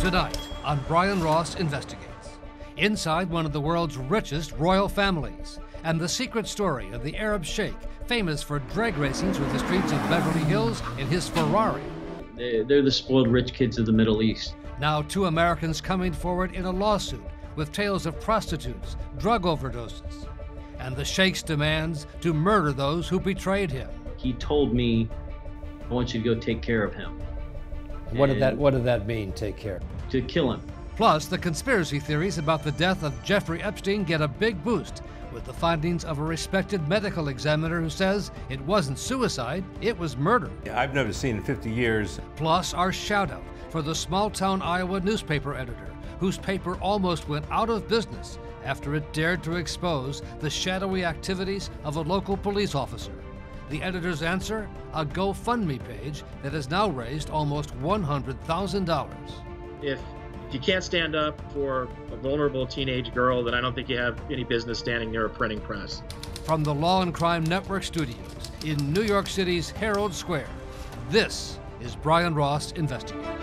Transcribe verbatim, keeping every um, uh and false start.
Tonight on Brian Ross Investigates. Inside one of the world's richest royal families and the secret story of the Arab sheikh famous for drag racing through the streets of Beverly Hills in his Ferrari. They're the spoiled rich kids of the Middle East. Now two Americans coming forward in a lawsuit with tales of prostitutes, drug overdoses, and the sheikh's demands to murder those who betrayed him. He told me, I want you to go take care of him. What did that, what did that mean, take care? To kill him. Plus, the conspiracy theories about the death of Jeffrey Epstein get a big boost with the findings of a respected medical examiner who says it wasn't suicide, it was murder. I've never seen in fifty years. Plus, our shout out for the small-town Iowa newspaper editor whose paper almost went out of business after it dared to expose the shadowy activities of a local police officer. The editor's answer? A GoFundMe page that has now raised almost one hundred thousand dollars. If, if you can't stand up for a vulnerable teenage girl, then I don't think you have any business standing near a printing press. From the Law and Crime Network studios in New York City's Herald Square, this is Brian Ross Investigates.